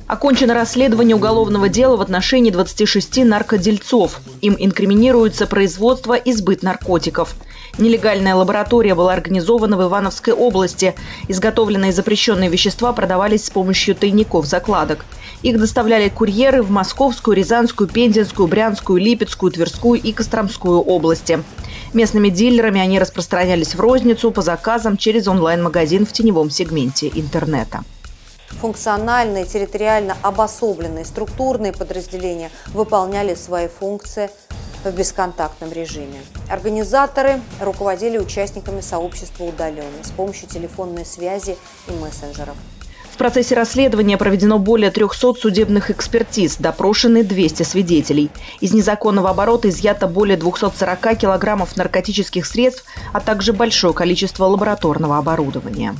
Окончено расследование уголовного дела в отношении 26 наркодельцов. Им инкриминируется производство и сбыт наркотиков. Нелегальная лаборатория была организована в Ивановской области. Изготовленные запрещенные вещества продавались с помощью тайников-закладок. Их доставляли курьеры в Московскую, Рязанскую, Пензенскую, Брянскую, Липецкую, Тверскую и Костромскую области. Местными дилерами они распространялись в розницу по заказам через онлайн-магазин в теневом сегменте интернета. Функциональные, территориально обособленные структурные подразделения выполняли свои функции в бесконтактном режиме. Организаторы руководили участниками сообщества удаленно с помощью телефонной связи и мессенджеров. В процессе расследования проведено более 300 судебных экспертиз, допрошены 200 свидетелей. Из незаконного оборота изъято более 240 килограммов наркотических средств, а также большое количество лабораторного оборудования.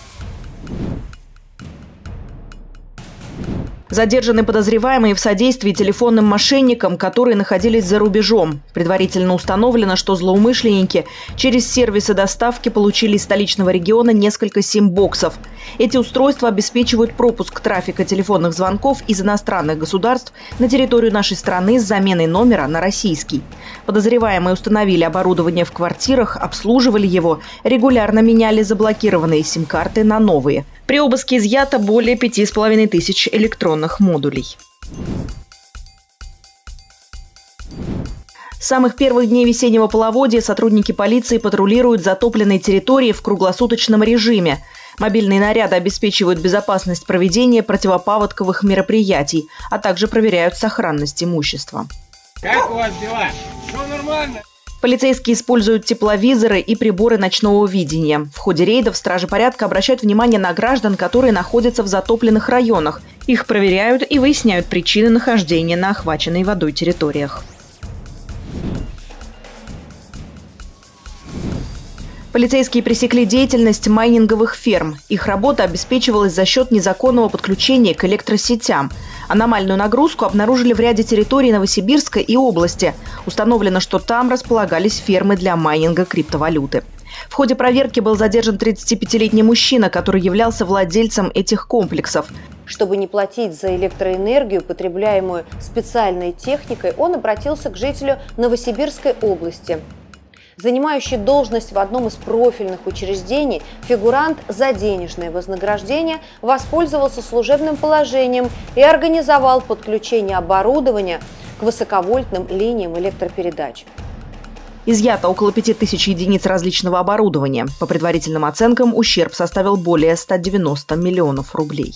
Задержаны подозреваемые в содействии телефонным мошенникам, которые находились за рубежом. Предварительно установлено, что злоумышленники через сервисы доставки получили из столичного региона несколько сим-боксов. Эти устройства обеспечивают пропуск трафика телефонных звонков из иностранных государств на территорию нашей страны с заменой номера на российский. Подозреваемые установили оборудование в квартирах, обслуживали его, регулярно меняли заблокированные сим-карты на новые. При обыске изъято более 5500 электронных модулей. С самых первых дней весеннего половодья сотрудники полиции патрулируют затопленные территории в круглосуточном режиме. Мобильные наряды обеспечивают безопасность проведения противопаводковых мероприятий, а также проверяют сохранность имущества. Как у вас дела? Все нормально? Полицейские используют тепловизоры и приборы ночного видения. В ходе рейдов стражи порядка обращают внимание на граждан, которые находятся в затопленных районах. Их проверяют и выясняют причины нахождения на охваченной водой территориях. Полицейские пресекли деятельность майнинговых ферм. Их работа обеспечивалась за счет незаконного подключения к электросетям. Аномальную нагрузку обнаружили в ряде территорий Новосибирска и области. Установлено, что там располагались фермы для майнинга криптовалюты. В ходе проверки был задержан 35-летний мужчина, который являлся владельцем этих комплексов. Чтобы не платить за электроэнергию, потребляемую специальной техникой, он обратился к жителю Новосибирской области. Занимающий должность в одном из профильных учреждений, фигурант за денежное вознаграждение воспользовался служебным положением и организовал подключение оборудования к высоковольтным линиям электропередач. Изъято около 5000 единиц различного оборудования. По предварительным оценкам, ущерб составил более 190 миллионов рублей.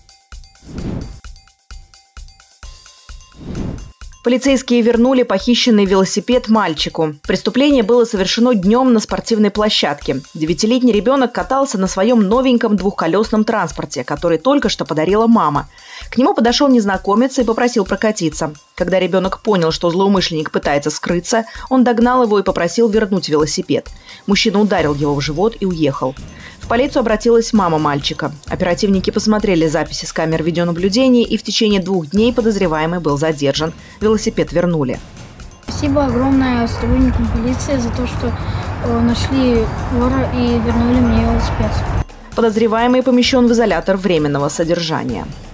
Полицейские вернули похищенный велосипед мальчику. Преступление было совершено днем на спортивной площадке. 9-летний ребенок катался на своем новеньком двухколесном транспорте, который только что подарила мама. К нему подошел незнакомец и попросил прокатиться. Когда ребенок понял, что злоумышленник пытается скрыться, он догнал его и попросил вернуть велосипед. Мужчина ударил его в живот и уехал. В полицию обратилась мама мальчика. Оперативники посмотрели записи с камер видеонаблюдения, и в течение 2 дней подозреваемый был задержан. Велосипед вернули. Спасибо огромное сотрудникам полиции за то, что нашли вора и вернули мне велосипед. Подозреваемый помещен в изолятор временного содержания.